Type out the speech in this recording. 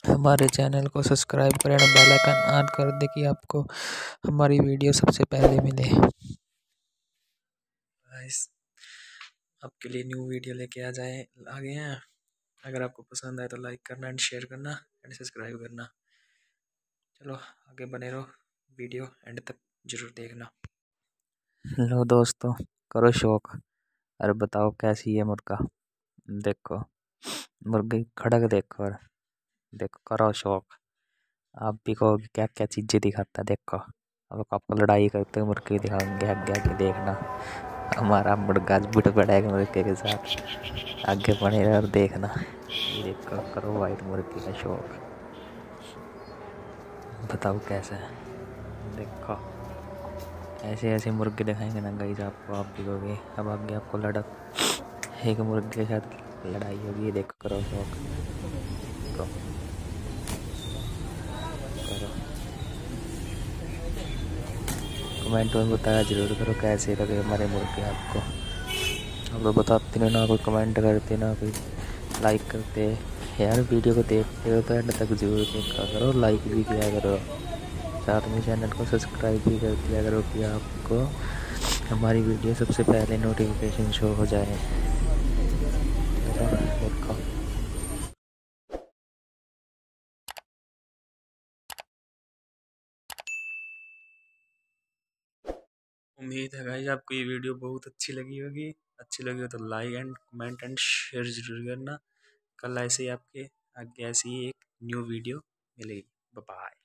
हमारे चैनल को सब्सक्राइब करें और बेल आइकन ऑन कर दें कि आपको हमारी वीडियो सबसे पहले मिले। गाइस, आपके लिए न्यू वीडियो लेके आ गए हैं। अगर आपको पसंद आए तो लाइक करना एंड शेयर करना एंड सब्सक्राइब करना। चलो आगे बने रहो, वीडियो एंड तक जरूर देखना। लो दोस्तों, करो शौक। अरे बताओ कैसी है मुर्गा। देखो मुर्गे खड़क देखो, और देखो करो शौक। आप भी कहोगे क्या क्या चीज़ें दिखाता है। देखो अब आपको लड़ाई करते हुए मुर्गे दिखाएंगे, आगे आगे देखना। हमारा मुर्गा आज बुट पड़ेगा मुर्गे के साथ। आगे बढ़े रहे और देखना। ये देखो करो वाइट मुर्गे का शौक। बताओ कैसा है। देखो ऐसे ऐसे मुर्गे दिखाएंगे ना गाइस आपको, आप भी कहोगे। अब आगे आपको एक मुर्गे के साथ लड़ाई होगी। ये देखो करो शौक। देखो करो। कमेंट में बताया जरूर करो कैसे लगे हमारे मुर्गे आपको। आप लोग बताते नहीं ना, कोई कमेंट करते ना कोई लाइक करते। यार वीडियो को देखते हो तो एंड तक जरूर देखा करो, लाइक भी किया करो, साथ में चैनल को सब्सक्राइब भी कर दिया करो कि आपको हमारी वीडियो सबसे पहले नोटिफिकेशन शो हो जाए। देखो उम्मीद है गाइस आपको ये वीडियो बहुत अच्छी लगी होगी। अच्छी लगी हो तो like and comment and share जरूर करना। कल ऐसे ही आपके आगे ऐसी ही एक न्यू वीडियो मिलेगी। Bye bye.